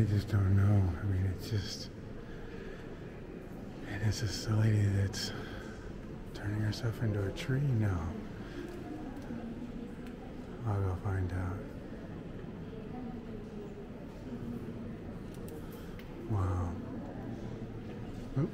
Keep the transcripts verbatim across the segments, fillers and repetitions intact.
just don't know. I mean, it's just, and is this the lady that's turning herself into a tree? No. I'll go find out. Wow. Oop.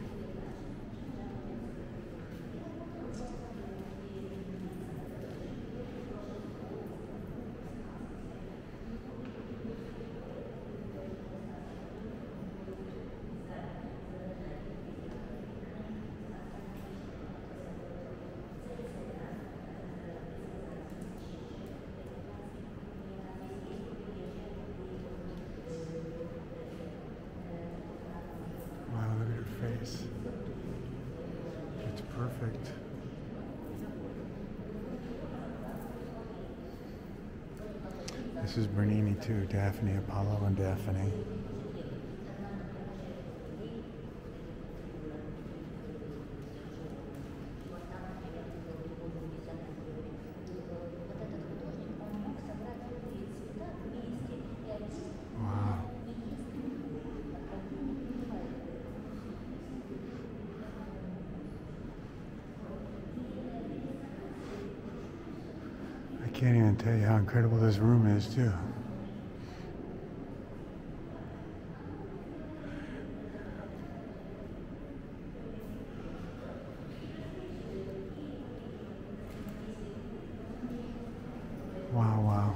It's perfect. This is Bernini too, Daphne, Apollo and Daphne. I can't even tell you how incredible this room is, too. Wow, wow.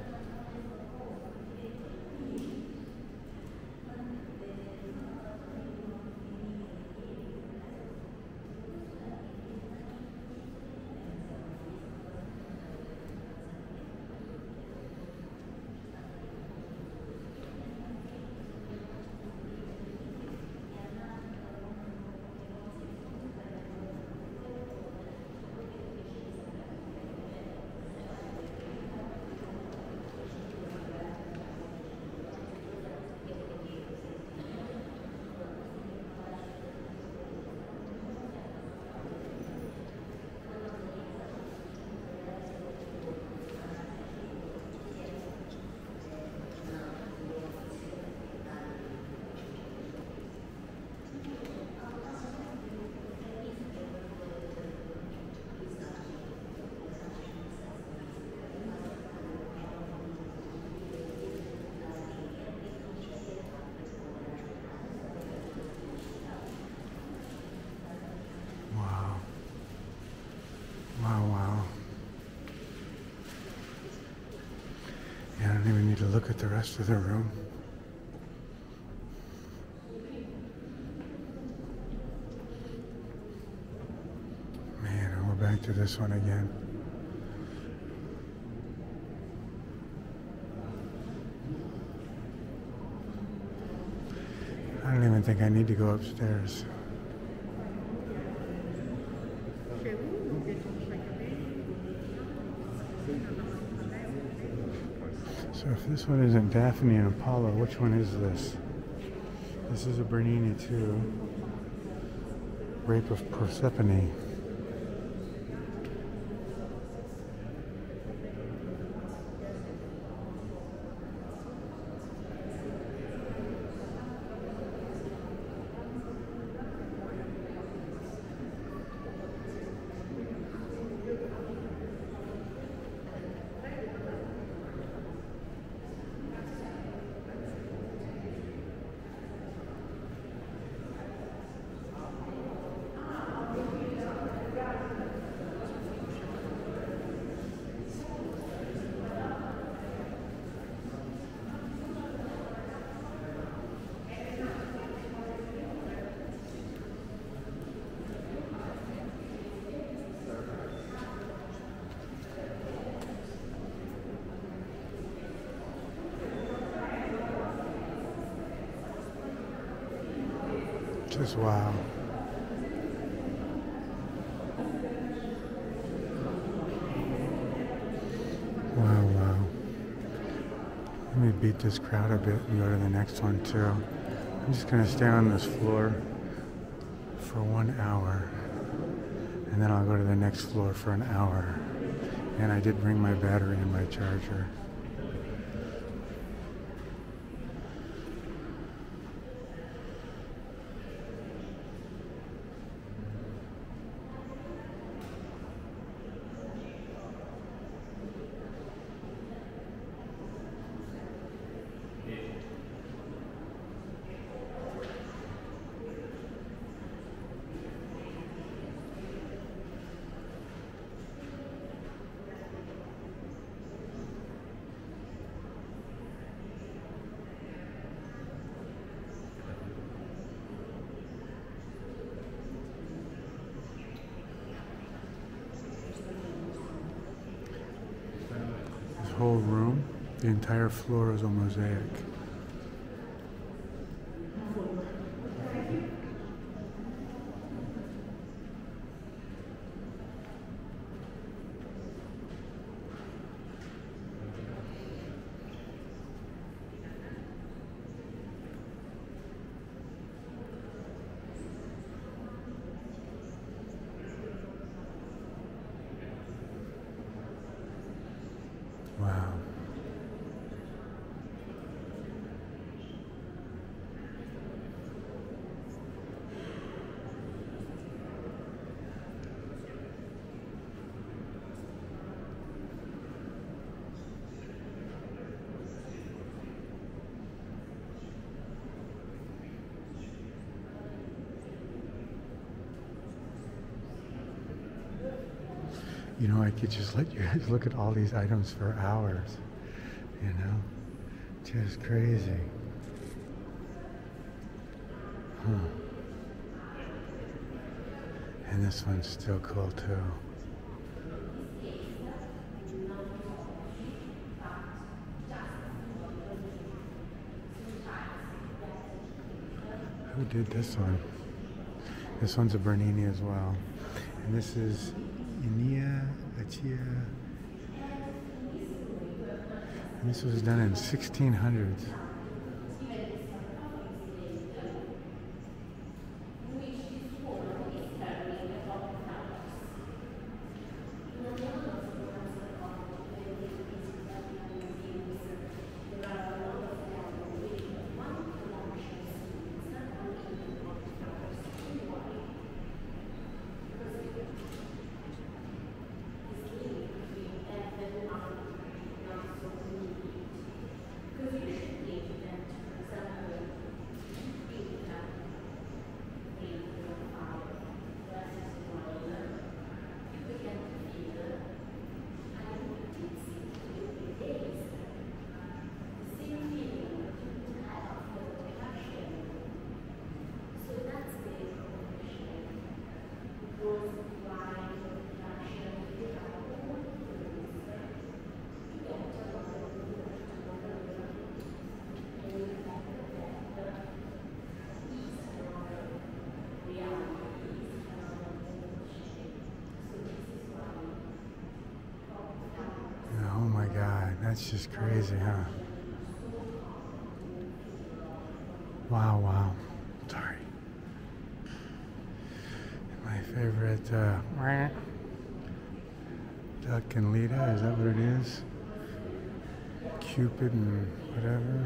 To look at the rest of the room. Man, and we're back to this one again. I don't even think I need to go upstairs. So if this one isn't Daphne and Apollo, which one is this? This is a Bernini too. Rape of Persephone. Just wow. Wow, wow. Let me beat this crowd a bit and go to the next one too. I'm just gonna stay on this floor for one hour and then I'll go to the next floor for an hour. And I did bring my battery and my charger. whole room, the entire floor is a mosaic. Wow. You know, I could just let you guys look at all these items for hours, you know, just crazy. Huh. And this one's still cool too. Who did this one? This one's a Bernini as well. And this is Inia, Achia, and this was done in sixteen hundreds. That's just crazy, huh? Wow, wow. Sorry. My favorite, uh, Duck and Lita, is that what it is? Cupid and whatever.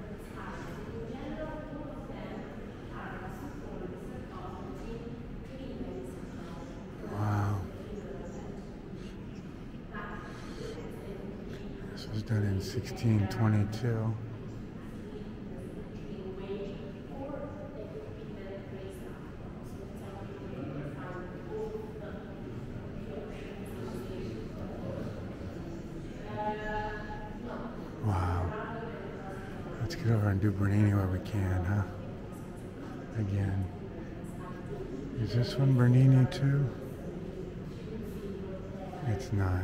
Wow. This was done in sixteen twenty-two. Wow. Let's get over and do Bernini where we can, huh? Again. Is this one Bernini too? It's not.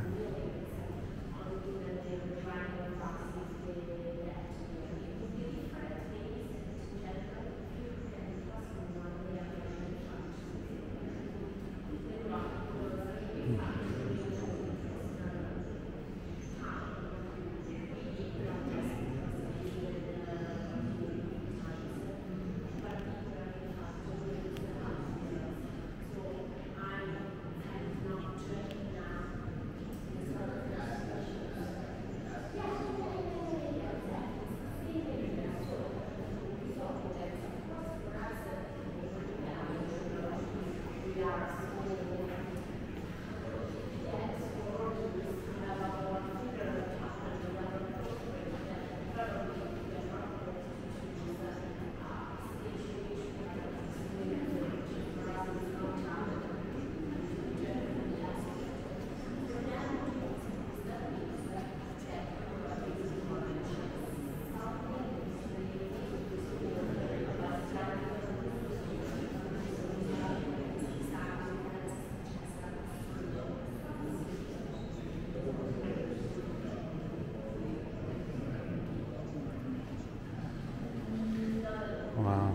Wow.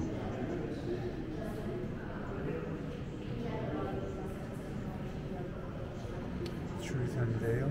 Truth unveiled.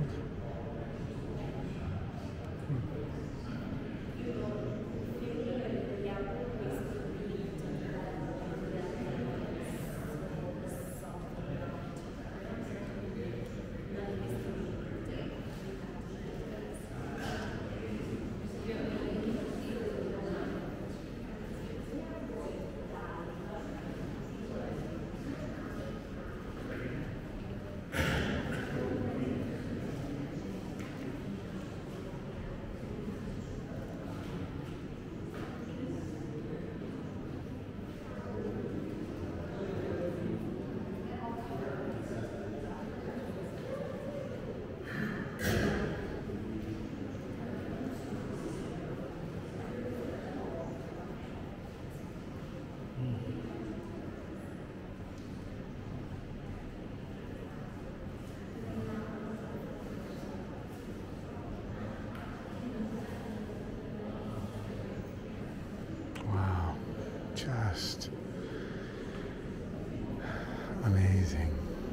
Just amazing.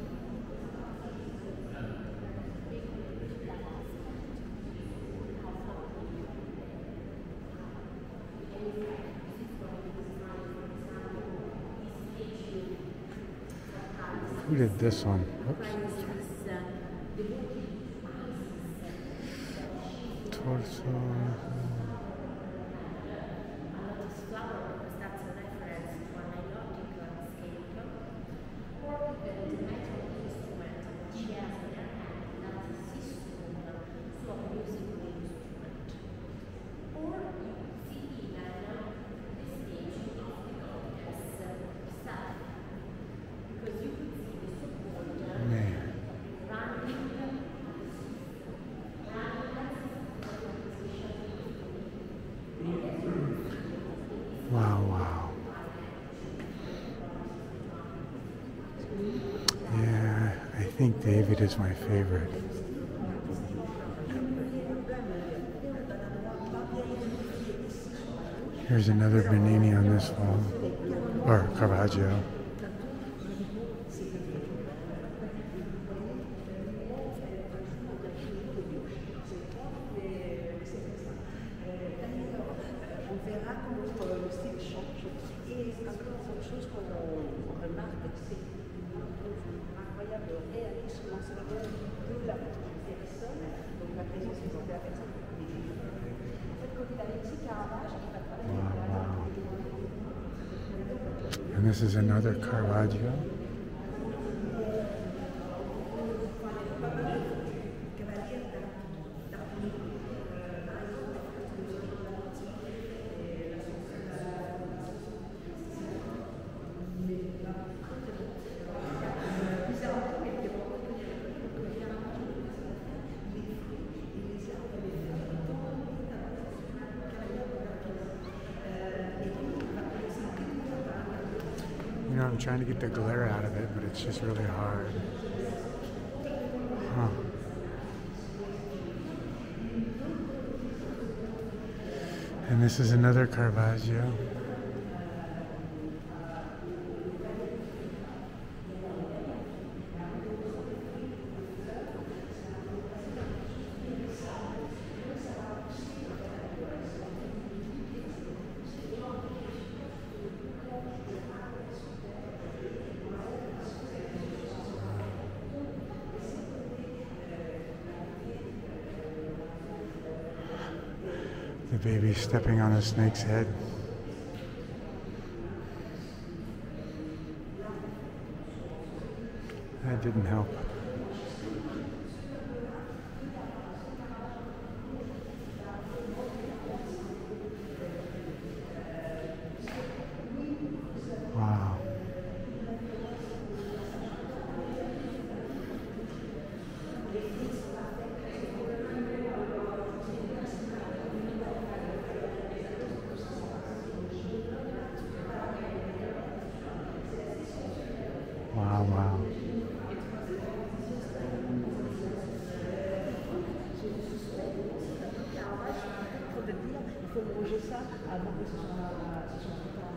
Who did this one? Oops. Torso. Wow, wow. Yeah, I think David is my favorite. Here's another Bernini on this wall, or Caravaggio. And this is another Caravaggio. You know, I'm trying to get the glare out of it, but it's just really hard. Huh. And this is another Caravaggio. The baby stepping on a snake's head. That didn't help. Wow. Wow, wow. Il faut longer ça avant que ce soit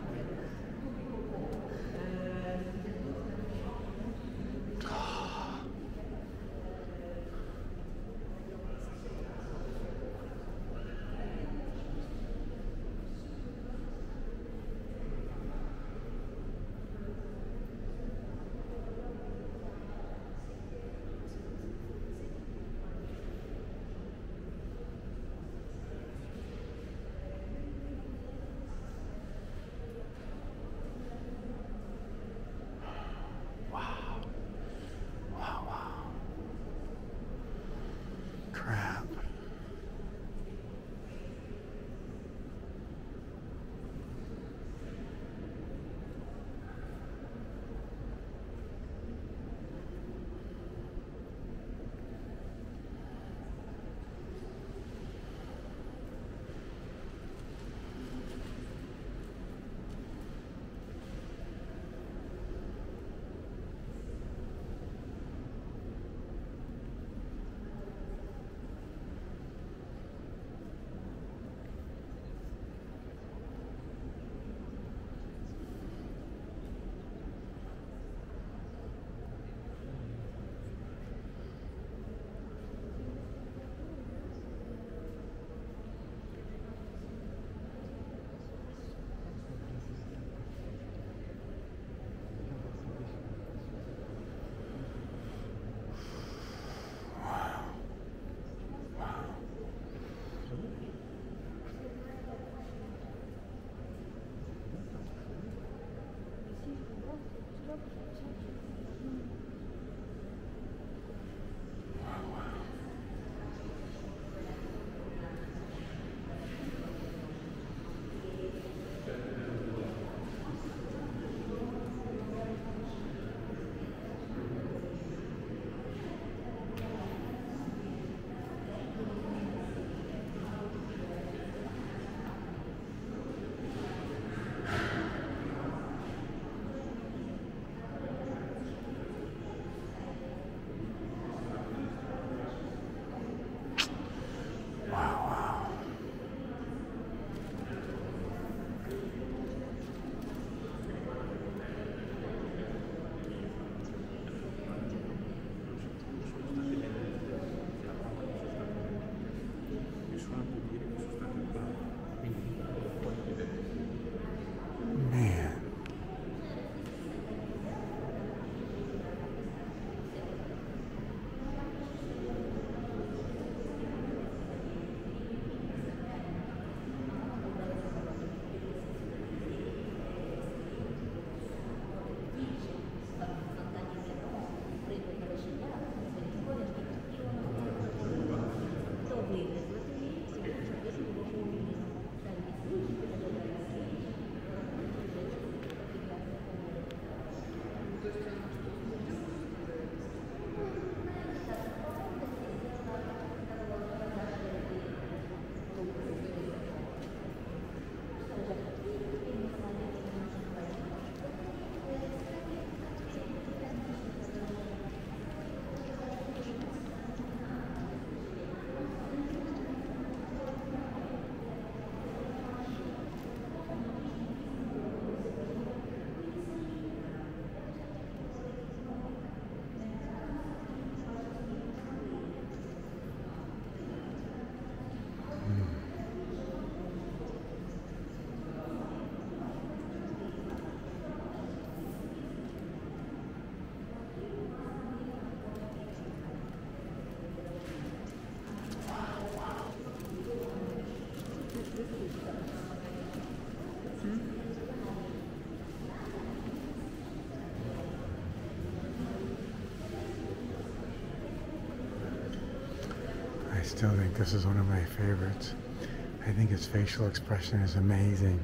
still think this is one of my favorites. I think his facial expression is amazing.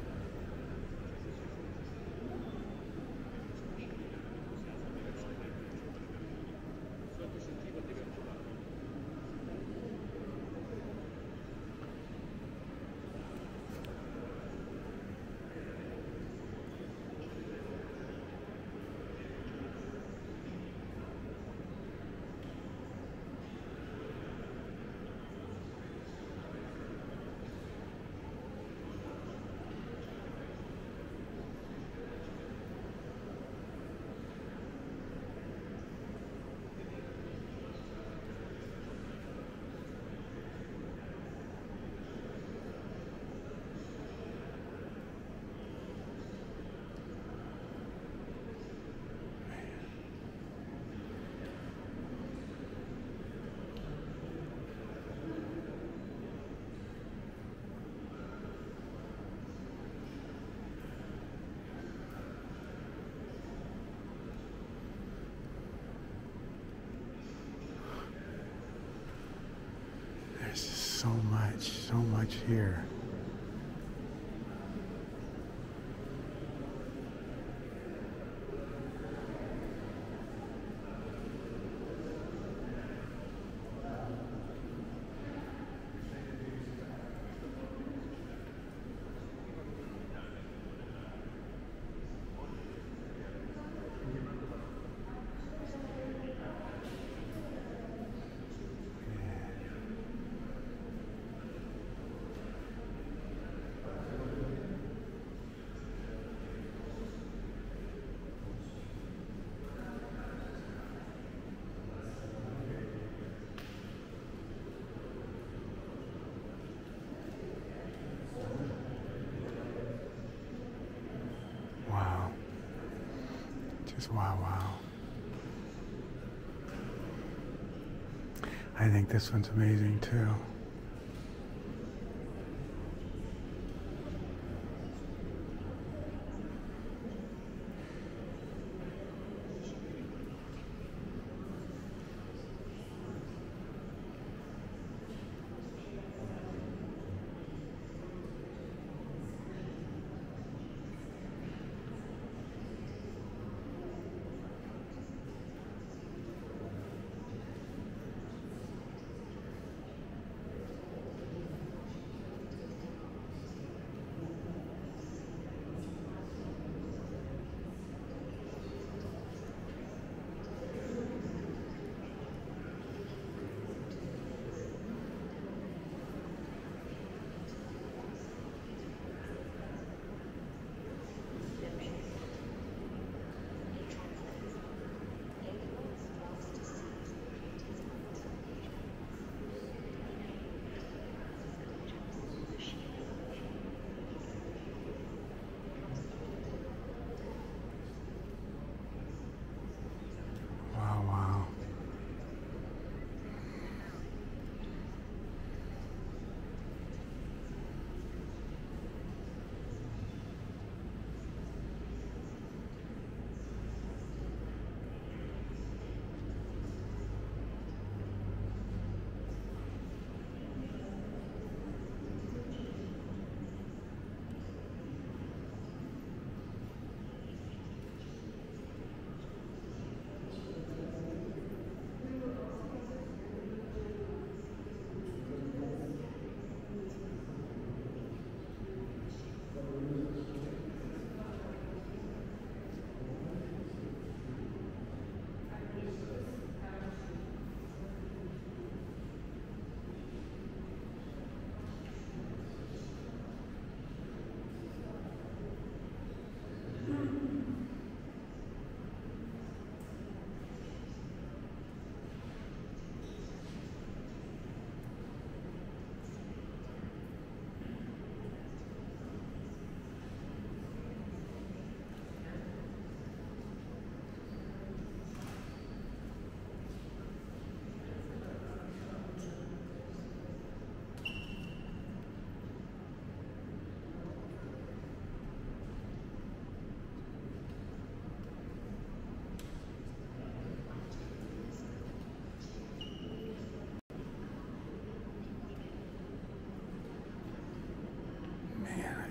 So much, so much here. Wow, wow. I think this one's amazing too.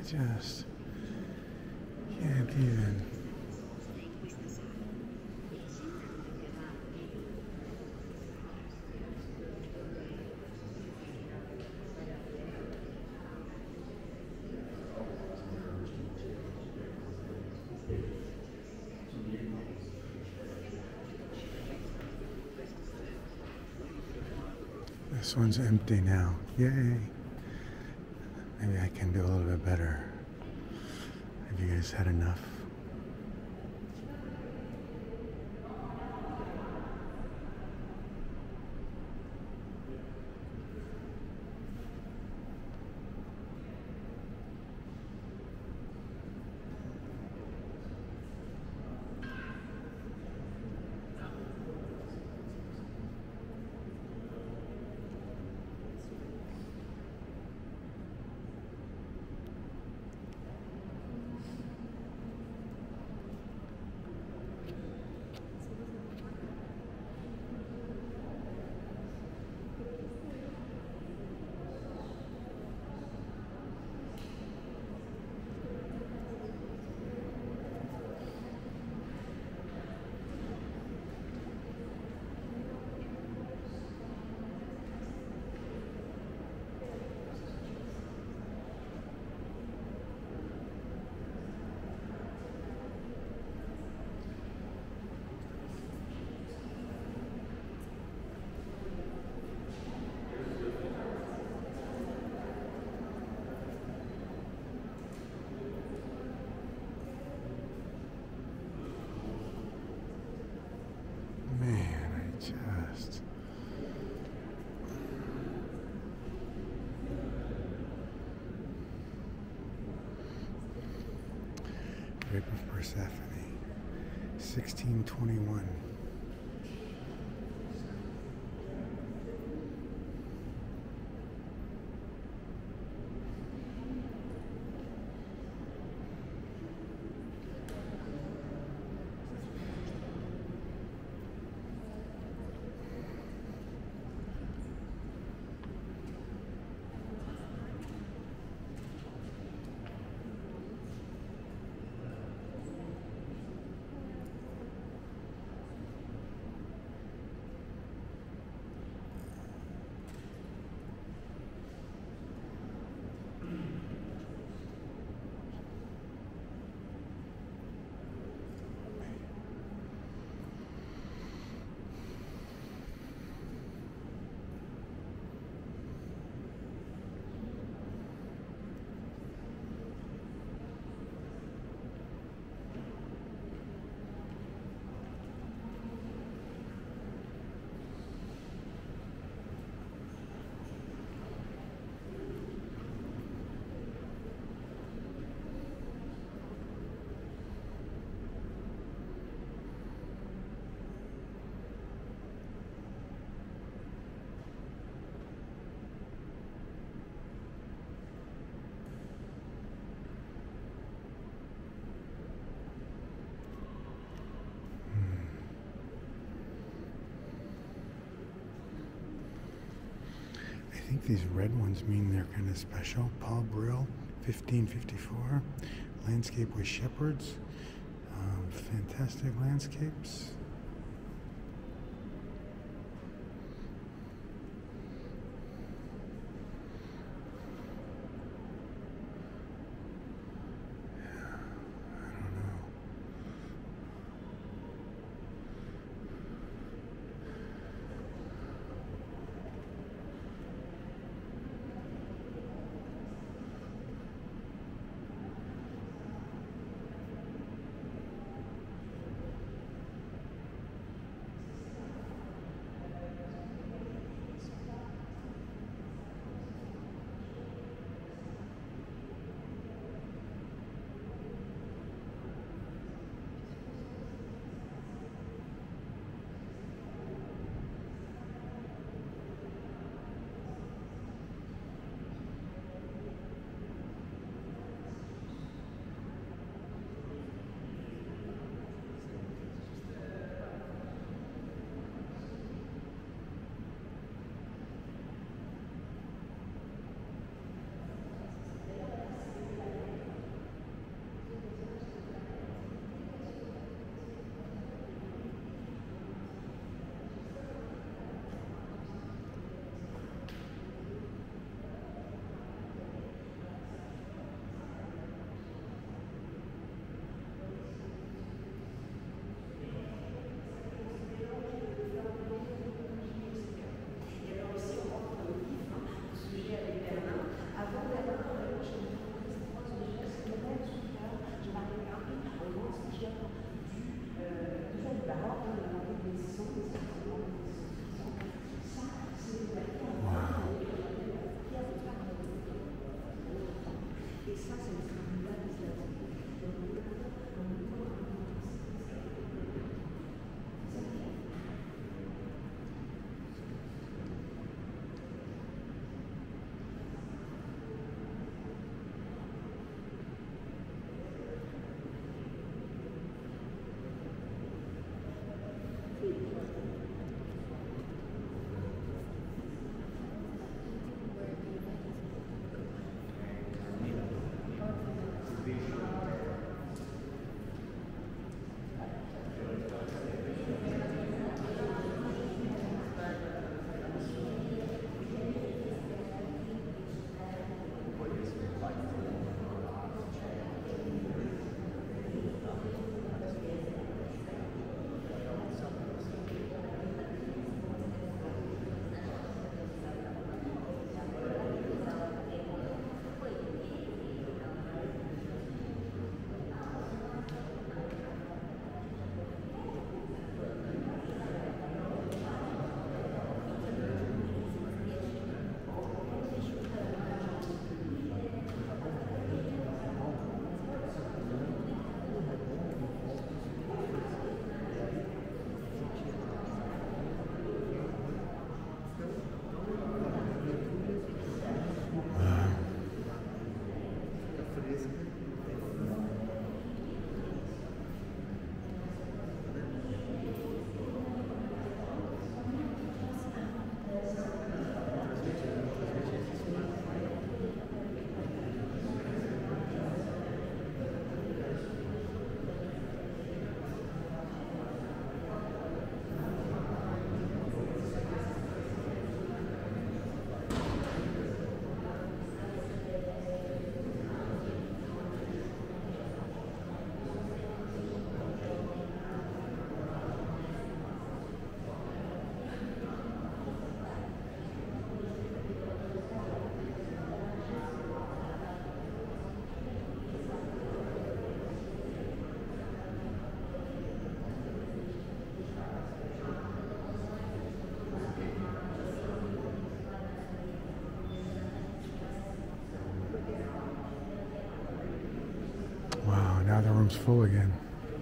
I just can't even. This one's empty now. Yay. Maybe I can do a little bit better. Have you guys had enough? Just Rape of Persephone, sixteen twenty-one. I think these red ones mean they're kind of special. Paul Brill, fifteen fifty-four. Landscape with shepherds. Um, fantastic landscapes. room's full again.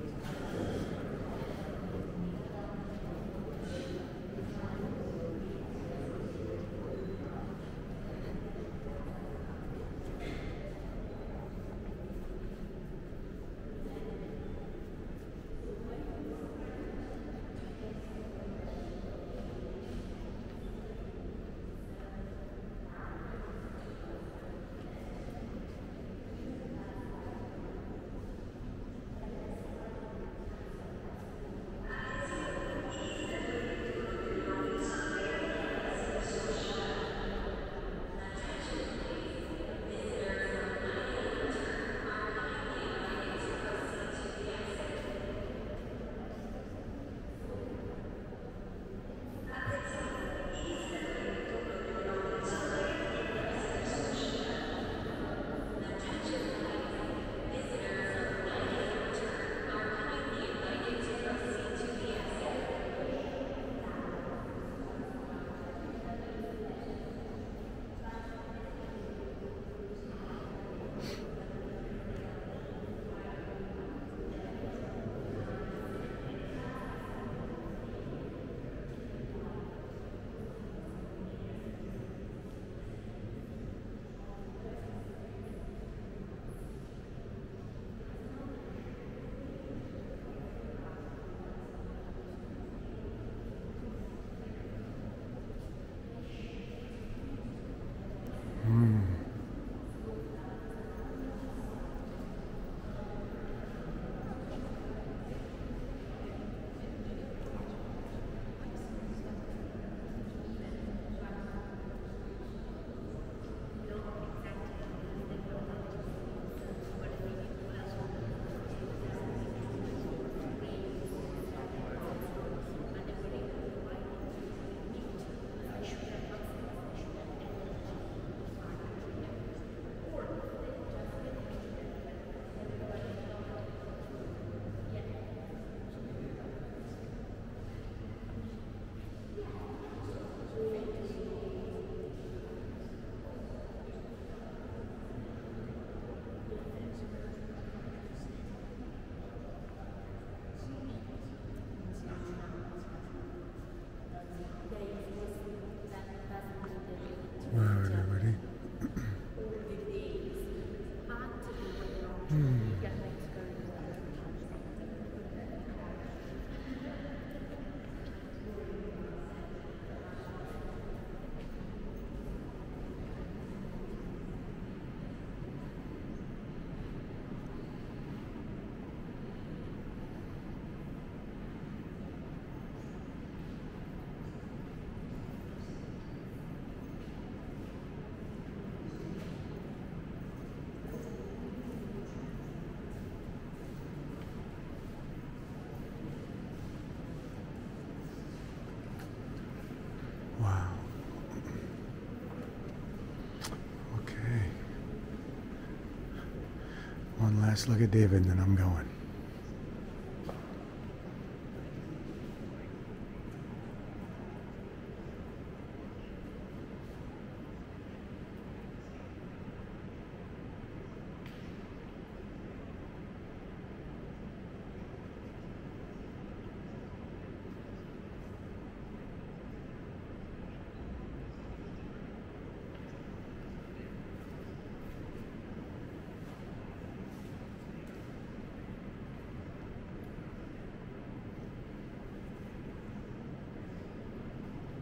One last look at David, and then I'm going.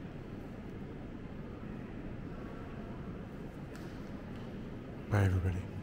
Bye, everybody.